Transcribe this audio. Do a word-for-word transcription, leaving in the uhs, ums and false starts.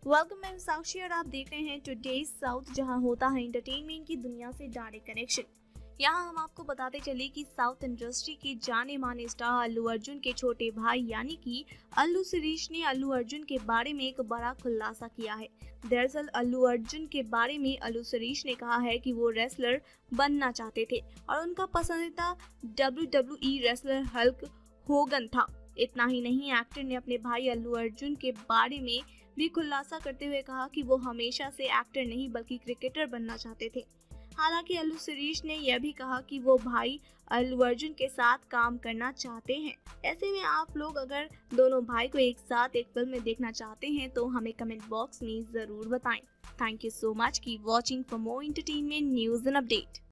Welcome, मैं साक्षी और आप देख रहे हैं टुडे साउथ, जहां होता है एंटरटेनमेंट की दुनिया से डायरेक्ट कनेक्शन। यहां हम आपको बताते चले कि साउथ इंडस्ट्री के जाने माने स्टार अल्लू अर्जुन के छोटे भाई यानी कि अल्लू शिरीष ने अल्लू अर्जुन के बारे में एक बड़ा खुलासा किया है। दरअसल अल्लू अर्जुन के बारे में अल्लू शिरीष ने कहा है कि वो रेसलर बनना चाहते थे और उनका पसंदीदा W W E wrestler Hulk Hogan था। इतना ही नहीं, एक्टर ने अपने भाई अल्लू अर्जुन के बारे में भी खुलासा करते हुए कहा कि वो हमेशा से एक्टर नहीं बल्कि क्रिकेटर बनना चाहते थे। हालांकि अल्लू शिरीष ने यह भी कहा कि वो भाई अल्लू अर्जुन के साथ काम करना चाहते हैं। ऐसे में आप लोग अगर दोनों भाई को एक साथ एक फिल्म में देखना चाहते हैं तो हमें कमेंट बॉक्स में जरूर बताएं। Thank you so much, keep watching for more entertainment news and update.